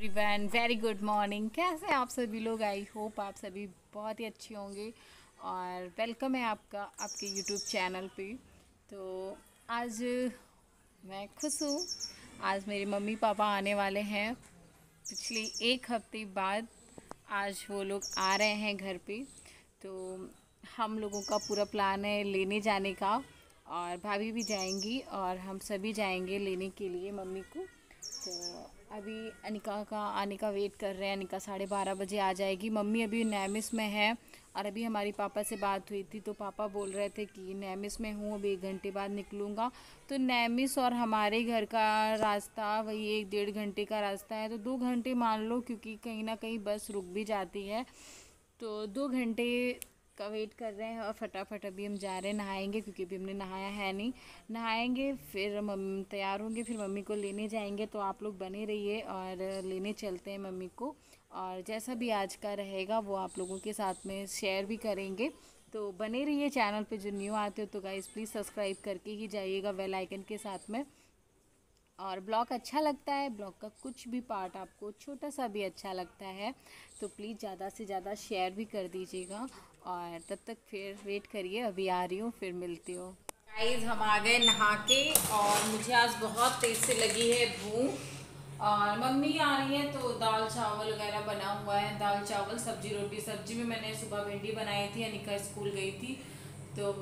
Everyone very good morning. कैसे हैं आप सभी लोग? आई होप आप सभी बहुत ही अच्छे होंगे और वेलकम है आपका आपके यूट्यूब चैनल पे। तो आज मैं खुश हूँ। आज मेरे मम्मी पापा आने वाले हैं पिछले एक हफ्ते बाद। आज वो लोग आ रहे हैं घर पे। तो हम लोगों का पूरा प्लान है लेने जाने का, और भाभी भी जाएंगी और हम सभी जाएंगे लेने के लिए मम्मी को। तो अभी अनिका का आने का वेट कर रहे हैं। अनिका 12:30 बजे आ जाएगी। मम्मी अभी नैमिस में है और अभी हमारी पापा से बात हुई थी तो पापा बोल रहे थे कि नैमिस में हूँ, अभी 1 घंटे बाद निकलूँगा। तो नैमिस और हमारे घर का रास्ता वही 1-1.5 घंटे का रास्ता है, तो 2 घंटे मान लो, क्योंकि कहीं ना कहीं बस रुक भी जाती है। तो 2 घंटे का वेट कर रहे हैं और फटाफट अभी हम जा रहे हैं, नहाएंगे क्योंकि अभी हमने नहाया है नहीं। नहाएंगे फिर मम्मी तैयार होंगे, फिर मम्मी को लेने जाएंगे। तो आप लोग बने रहिए और लेने चलते हैं मम्मी को। और जैसा भी आज का रहेगा वो आप लोगों के साथ में शेयर भी करेंगे। तो बने रहिए चैनल पे। जो न्यू आते हो तो गाइस प्लीज़ सब्सक्राइब करके ही जाइएगा बेल आइकन के साथ में। और ब्लॉग अच्छा लगता है, ब्लॉग का कुछ भी पार्ट आपको छोटा सा भी अच्छा लगता है तो प्लीज़ ज़्यादा से ज़्यादा शेयर भी कर दीजिएगा। और तब तक फिर वेट करिए, अभी आ रही हूँ, फिर मिलती हूँ। गाइस हम आ गए नहा के और मुझे आज बहुत तेज़ से लगी है भूख। और मम्मी आ रही है तो दाल चावल वगैरह बना हुआ है, दाल चावल सब्जी रोटी। सब्जी में मैंने सुबह भिंडी बनाई थी, अनिका स्कूल गई थी तो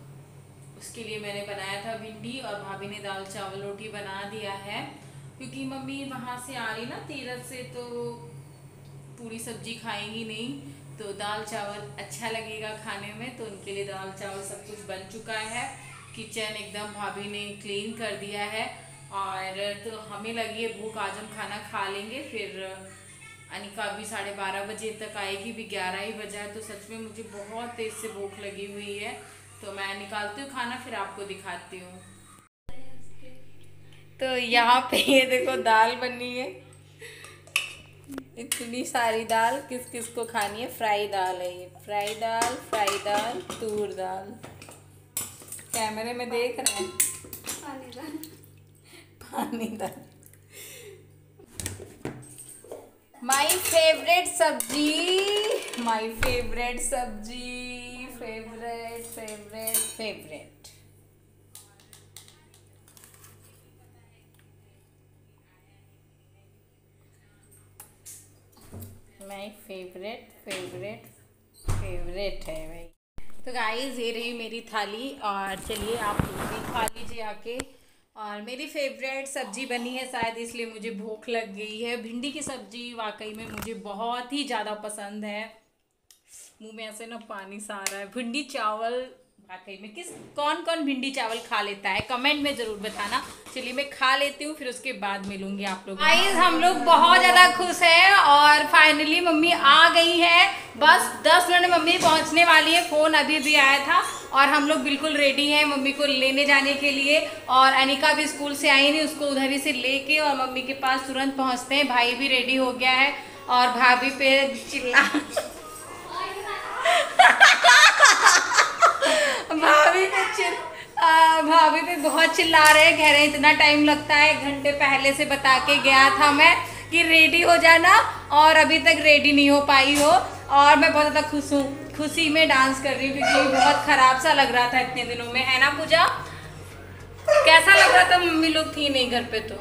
उसके लिए मैंने बनाया था भिंडी, और भाभी ने दाल चावल रोटी बना दिया है। क्योंकि मम्मी वहाँ से आ रही ना तीरथ से, तो पूरी सब्जी खाएंगी नहीं, तो दाल चावल अच्छा लगेगा खाने में। तो उनके लिए दाल चावल सब कुछ बन चुका है। किचन एकदम भाभी ने क्लीन कर दिया है। और तो हमें लगी है भूख, आज हम खाना खा लेंगे। फिर अनिका भी 12:30 बजे तक आएगी, भी 11 ही बजा है। तो सच में मुझे बहुत तेज़ से भूख लगी हुई है, तो मैं निकालती हूँ खाना, फिर आपको दिखाती हूँ। तो यहाँ पे ये देखो दाल बनी है, इतनी सारी दाल। किस किस को खानी है? फ्राई दाल है ये, फ्राई दाल, तूर दाल। कैमरे में देख रहे हैं, पानी दाल। माई फेवरेट सब्जी, माई फेवरेट सब्जी, favourite favourite favourite. My favourite favourite favourite है भाई। तो गाइस ये रही मेरी थाली, और चलिए आप लोग भी खा लीजिए आके। और मेरी फेवरेट सब्जी बनी है, शायद इसलिए मुझे भूख लग गई है। भिंडी की सब्जी वाकई में मुझे बहुत ही ज़्यादा पसंद है। मुंह में ऐसे ना पानी सा आ रहा है। भिंडी चावल वाकई में कौन कौन भिंडी चावल खा लेता है, कमेंट में ज़रूर बताना। चलिए मैं खा लेती हूँ, फिर उसके बाद मिलूंगी आप लोग। गाइस हम लोग बहुत ज़्यादा खुश हैं और फाइनली मम्मी आ गई है। बस 10 मिनट में मम्मी पहुँचने वाली है। फ़ोन अभी भी आया था और हम लोग बिल्कुल रेडी हैं मम्मी को लेने जाने के लिए। और अनिका भी स्कूल से आई नहीं, उसको उधर ही से लेके और मम्मी के पास तुरंत पहुँचते हैं। भाई भी रेडी हो गया है और भाभी पे चिल्ला भाभी पे बहुत चिल्ला रहे हैं, कह रहे हैं इतना टाइम लगता है। 1 घंटे पहले से बता के गया था मैं कि रेडी हो जाना, और अभी तक रेडी नहीं हो पाई हो। और मैं बहुत ज़्यादा खुश हूँ, खुशी में डांस कर रही हूँ क्योंकि बहुत ख़राब सा लग रहा था इतने दिनों में, है ना पूजा? कैसा लग रहा था? मम्मी लोग थी नहीं घर पे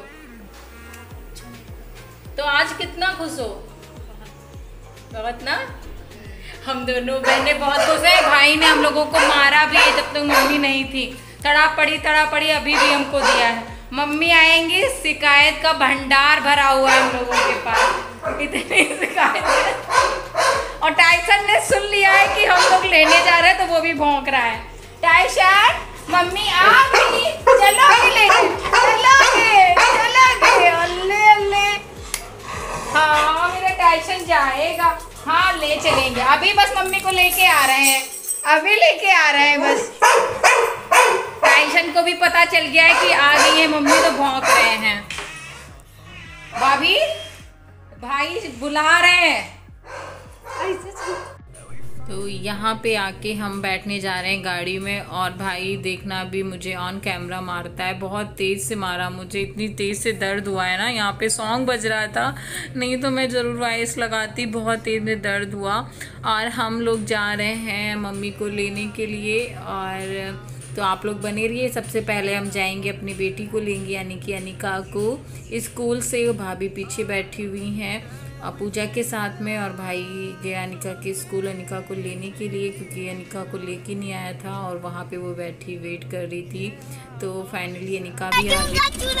तो आज कितना खुश हो? बहुत ना। हम दोनों बहनें बहुत खुश है। भाई ने हम लोगों को मारा भी है जब तक मम्मी नहीं थी, तड़ा पड़ी अभी भी हमको दिया है। मम्मी आएंगी, शिकायत का भंडार भरा हुआ है हम लोगों के पास, इतनी शिकायत है। और टाइसन ने सुन लिया है कि हम लोग लेने जा रहे हैं तो वो भी भौंक रहा है। टाइसन मम्मी आ गई, चलोगे लेने? चलोगे? अल्ले अल्ले। हाँ मेरा टाइसन जाएगा। हाँ ले चलेंगे, अभी बस मम्मी को लेके आ रहे हैं, अभी लेके आ रहे हैं बस। टाइसन को भी पता चल गया है कि आ गई है मम्मी, तो भौंक रहे हैं। भाभी भाई बुला रहे हैं। तो यहाँ पे आके हम बैठने जा रहे हैं गाड़ी में। और भाई देखना भी मुझे ऑन कैमरा मारता है, बहुत तेज़ से मारा मुझे, इतनी तेज़ से दर्द हुआ है ना। यहाँ पे सॉन्ग बज रहा था, नहीं तो मैं ज़रूर वॉइस लगाती, बहुत तेज़ में दर्द हुआ। और हम लोग जा रहे हैं मम्मी को लेने के लिए, और तो आप लोग बने रहिए। सबसे पहले हम जाएंगे अपनी बेटी को लेंगे, यानी कि अनिका को स्कूल से। भाभी पीछे बैठी हुई हैं पूजा के साथ में, और भाई गया अनिका के स्कूल अनिका को लेने के लिए, क्योंकि अनिका को लेके नहीं आया था और वहाँ पे वो बैठी वेट कर रही थी। तो फाइनली अनिका भी आ गई।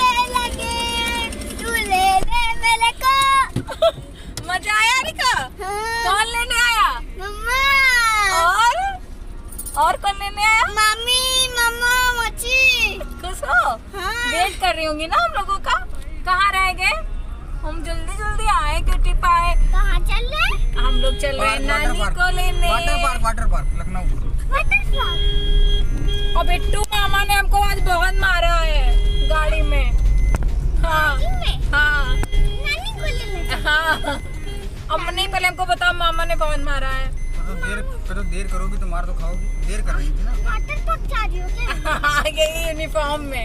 मजा आया अनिका? कौन लेने आया? मम्मा। और कौन लेने आया? मम्मी, मम्मा, मच्छी। खुश हो? वेट कर रही होंगी ना हम लोगों का। कहाँ रह गए? हम जल्दी जल्दी आए, क्यों पाए। कहाँ चल रहे? हम लोग चल रहे हैं नानी को लेने। Water park Lucknow. और बिट्टू मामा ने हमको आज बहुत मारा है गाड़ी में। हाँ हाँ नानी को लेने। हाँ अब नहीं, पहले हमको बताओ, मामा ने बहुत मारा है। तो देर करोगी तो मार तो खाओगी। देर कर रही थी ना। वाटर पार्क जा रही हो क्या? आ गई यूनिफॉर्म में।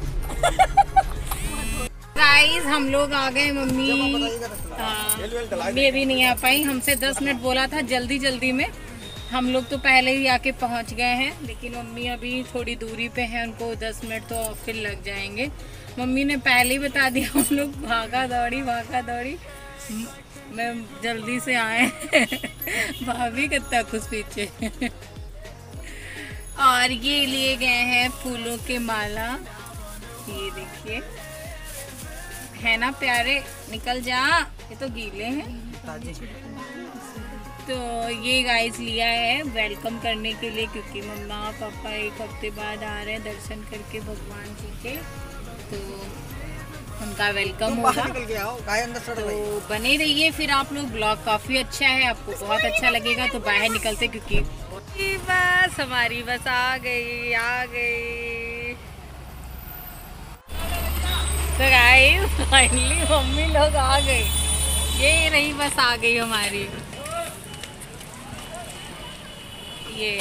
गाइस हम लोग आ गए। मम्मी मम्मी अभी नहीं आ पाई, हमसे 10 मिनट बोला था जल्दी जल्दी में। हम लोग तो पहले ही आके पहुंच गए हैं, लेकिन मम्मी अभी थोड़ी दूरी पे है, उनको 10 मिनट तो फिर लग जाएंगे। मम्मी ने पहले ही बता दिया, हम लोग भागा दौड़ी मैं जल्दी से आए। भाभी कितना खुश पीछे। और ये लिए गए हैं फूलों के माला, ये देखिए, है ना प्यारे। निकल जा, ये तो गीले हैं। तो ये गाइस लिया है वेलकम करने के लिए, क्योंकि मम्मा पापा 1 हफ्ते बाद आ रहे हैं दर्शन करके भगवान जी के, तो उनका वेलकम होगा। तो बने रहिए फिर आप लोग। ब्लॉग काफ़ी अच्छा है, आपको बहुत अच्छा लगेगा। तो बाहर निकलते, क्योंकि बस हमारी बस आ गई। तो गाइस फाइनली मम्मी लोग आ गए, ये रही बस आ गई हमारी। ये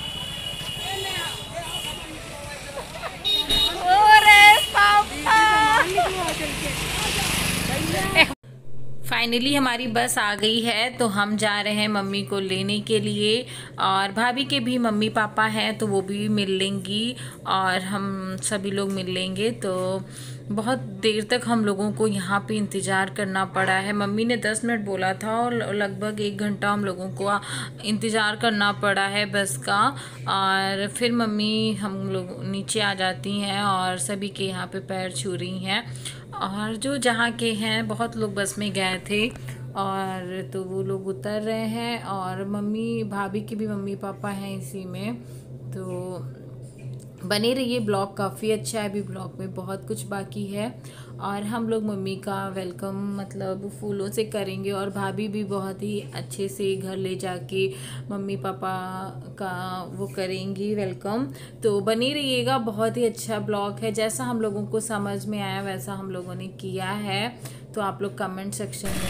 फाइनली हमारी बस आ गई है, तो हम जा रहे हैं मम्मी को लेने के लिए। और भाभी के भी मम्मी पापा हैं, तो वो भी मिल लेंगी और हम सभी लोग मिल लेंगे। तो बहुत देर तक हम लोगों को यहाँ पे इंतज़ार करना पड़ा है। मम्मी ने 10 मिनट बोला था और लगभग 1 घंटा हम लोगों को इंतज़ार करना पड़ा है बस का। और फिर मम्मी हम लोग नीचे आ जाती हैं और सभी के यहाँ पे पैर छू रही हैं। और जो जहाँ के हैं, बहुत लोग बस में गए थे और तो वो लोग उतर रहे हैं। और मम्मी भाभी के भी मम्मी पापा हैं इसी में। तो बने रहिए, ब्लॉग काफ़ी अच्छा है, अभी ब्लॉग में बहुत कुछ बाकी है। और हम लोग मम्मी का वेलकम मतलब फूलों से करेंगे, और भाभी भी बहुत ही अच्छे से घर ले जाके मम्मी पापा का वो करेंगी वेलकम। तो बने रहिएगा, बहुत ही अच्छा ब्लॉग है। जैसा हम लोगों को समझ में आया वैसा हम लोगों ने किया है। तो आप लोग कमेंट सेक्शन में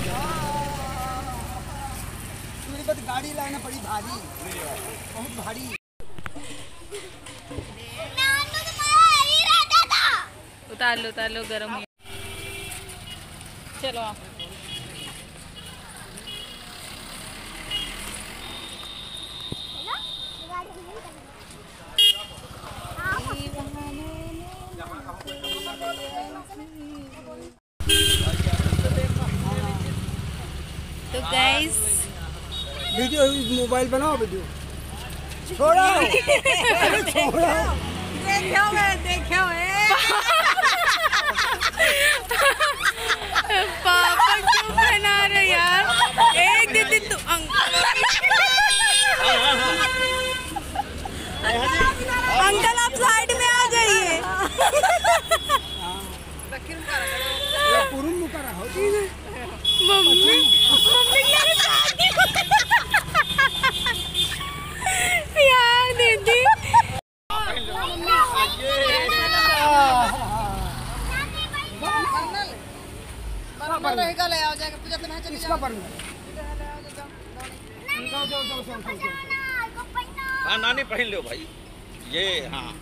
गाड़ी लाना पड़ी भारी, बहुत भारी। उतार लो गरम है। चलो आप। तो गाइस वीडियो मोबाइल बनाओ, वीडियो छोड़ो। देखो पापा क्यों बना रहे यार? एक दिन तू अंकल आप साइड में आ जाइए। मम्मी यार दीदी रहेगा, ले आ जाएगा पूजा। हाँ नानी पहन लो भाई ये। हाँ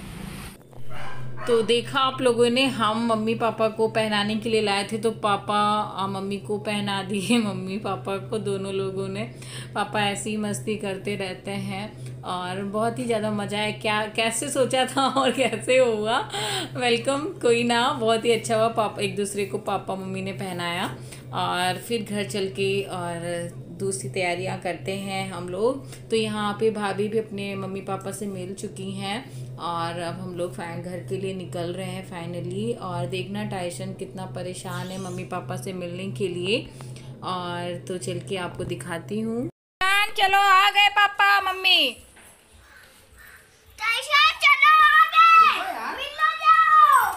तो देखा आप लोगों ने, हम मम्मी पापा को पहनाने के लिए लाए थे तो पापा मम्मी को पहना दिए। मम्मी पापा को दोनों लोगों ने। पापा ऐसी मस्ती करते रहते हैं और बहुत ही ज़्यादा मज़ा है। क्या कैसे सोचा था और कैसे हुआ, वेलकम कोई ना, बहुत ही अच्छा हुआ। पापा एक दूसरे को पापा मम्मी ने पहनाया और फिर घर चल के और दूसरी तैयारियां करते हैं हम लोग। तो यहाँ पे भाभी भी अपने मम्मी पापा से मिल चुकी हैं और अब हम लोग घर के लिए निकल रहे हैं फाइनली। और देखना टाइशन कितना परेशान है मम्मी पापा से मिलने के लिए। और तो चल के आपको दिखाती हूँ। चलो आ गए पापा मम्मी। चलो आगे मिलो जाओ।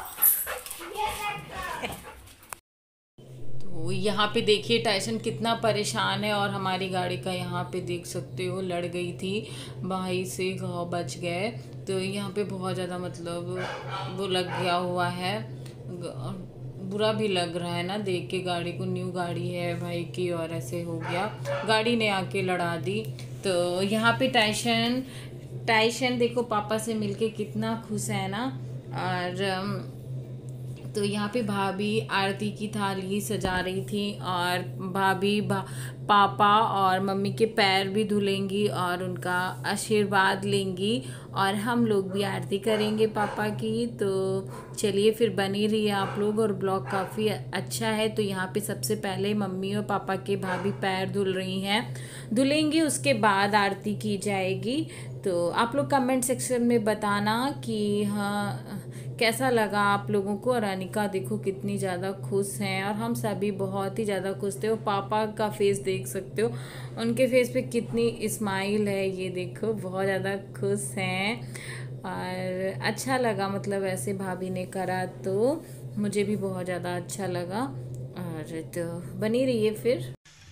तो यहाँ पे देखिए टाइसन कितना परेशान है और हमारी गाड़ी का यहाँ पे देख सकते हो लड़ गई थी, भाई से घाव बच गए। तो यहाँ पे बहुत ज़्यादा मतलब वो लग गया हुआ है, बुरा भी लग रहा है ना देख के गाड़ी को। न्यू गाड़ी है भाई की और ऐसे हो गया, गाड़ी ने आके लड़ा दी। तो यहाँ पे टाइशन देखो पापा से मिलके कितना खुश है ना। और तो यहाँ पे भाभी आरती की थाली सजा रही थी और भाभी पापा और मम्मी के पैर भी धुलेंगी और उनका आशीर्वाद लेंगी और हम लोग भी आरती करेंगे पापा की। तो चलिए फिर बनी रहिए आप लोग, और ब्लॉग काफ़ी अच्छा है। तो यहाँ पे सबसे पहले मम्मी और पापा के भाभी पैर धुल रही हैं, धुलेंगी, उसके बाद आरती की जाएगी। तो आप लोग कमेंट सेक्शन में बताना कि हाँ कैसा लगा आप लोगों को। और अनिका देखो कितनी ज़्यादा खुश हैं और हम सभी बहुत ही ज़्यादा खुश थे। और पापा का फेस देख सकते हो, उनके फेस पे कितनी स्माइल है, ये देखो बहुत ज़्यादा खुश हैं। और अच्छा लगा, मतलब ऐसे भाभी ने करा तो मुझे भी बहुत ज़्यादा अच्छा लगा। और तो बनी रहिए फिर।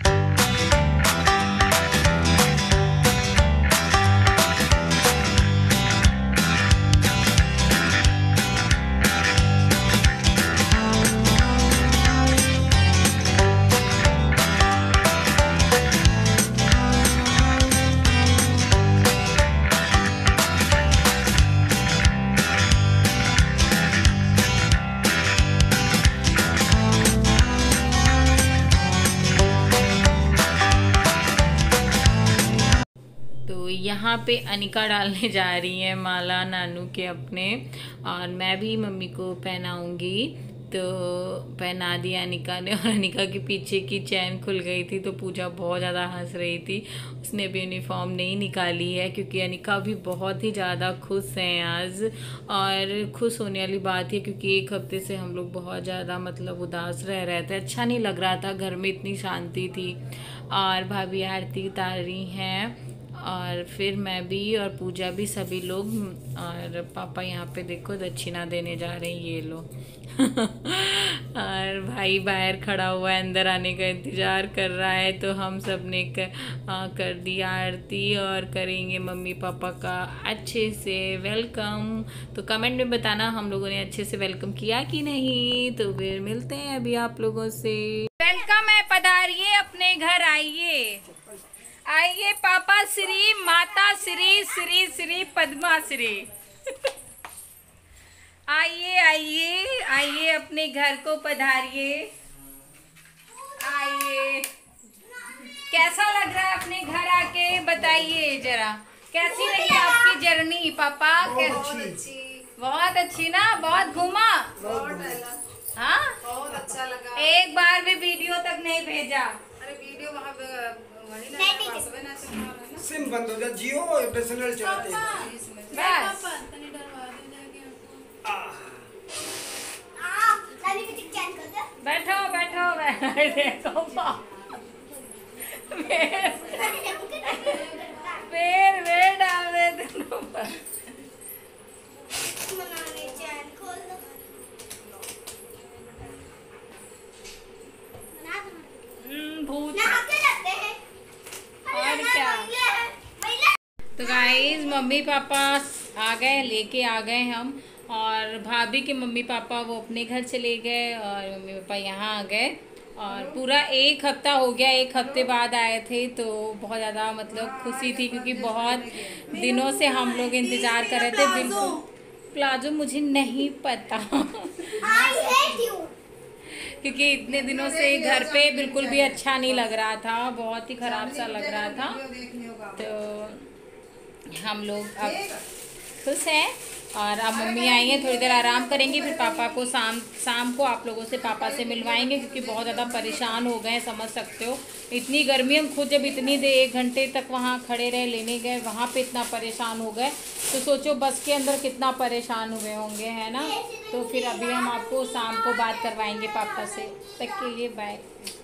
यहाँ पे अनिका डालने जा रही है माला नानू के अपने, और मैं भी मम्मी को पहनाऊंगी। तो पहना दिया अनिका ने। और अनिका के पीछे की चैन खुल गई थी तो पूजा बहुत ज़्यादा हंस रही थी। उसने भी यूनिफॉर्म नहीं निकाली है क्योंकि अनिका भी बहुत ही ज़्यादा खुश हैं आज। और खुश होने वाली बात है क्योंकि एक हफ्ते से हम लोग बहुत ज़्यादा मतलब उदास रह रहे थे, अच्छा नहीं लग रहा था, घर में इतनी शांति थी। और भाभी आरती उतार रही हैं और फिर मैं भी और पूजा भी, सभी लोग। और पापा यहाँ पे देखो दक्षिणा देने जा रहे हैं, ये लो। और भाई बाहर खड़ा हुआ है, अंदर आने का इंतज़ार कर रहा है। तो हम सब ने कर दिया आरती और करेंगे मम्मी पापा का अच्छे से वेलकम। तो कमेंट में बताना हम लोगों ने अच्छे से वेलकम किया कि नहीं। तो फिर मिलते हैं अभी आप लोगों से। वेलकम है, पधारिए अपने घर, आइए आइए पापा श्री, माता श्री, श्री श्री पद्मा श्री। आइए आइए आइए, अपने घर को पधारिए, आइए। कैसा लग रहा है अपने घर आके, बताइए जरा, कैसी रही आपकी जर्नी पापा? बहुत अच्छी ना, बहुत घूमा, हाँ बहुत अच्छा लगा। एक बार भी वीडियो तक नहीं भेजा। अरे वीडियो वहाँ सिम बंद हो जाए, जियो एयरटेल चलाते हैं। बस बैठो बैठो देखो फिर डाल दे भूत। और क्या, तो गाइस मम्मी पापा आ गए, लेके आ गए हम। और भाभी के मम्मी पापा वो अपने घर चले गए और मम्मी पापा यहाँ आ गए। और पूरा एक हफ्ता हो गया, एक हफ्ते बाद आए थे, तो बहुत ज़्यादा मतलब खुशी थी क्योंकि बहुत दिनों से हम लोग इंतज़ार कर रहे थे। बिल्कुल प्लाजो मुझे नहीं पता I hate you. क्योंकि इतने दिनों से घर पे बिल्कुल भी अच्छा नहीं लग रहा था, बहुत ही ख़राब सा लग रहा था। तो हम लोग अब खुश हैं और अब मम्मी आई हैं, थोड़ी देर आराम करेंगी, फिर पापा को शाम को आप लोगों से पापा से मिलवाएंगे क्योंकि बहुत ज़्यादा परेशान हो गए हैं, समझ सकते हो। इतनी गर्मी, हम खुद जब इतनी देर 1 घंटे तक वहाँ खड़े रहे, लेने गए, वहाँ पे इतना परेशान हो गए, तो सोचो बस के अंदर कितना परेशान हुए होंगे, है ना। तो फिर अभी हम आपको शाम को बात करवाएंगे पापा से। तक के लिए बाय।